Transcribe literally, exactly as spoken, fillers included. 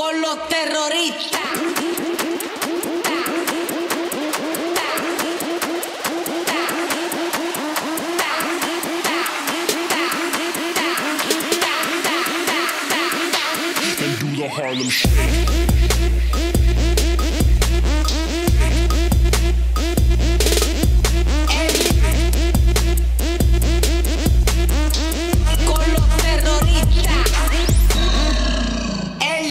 por los terroristas. And do the Harlem Shake.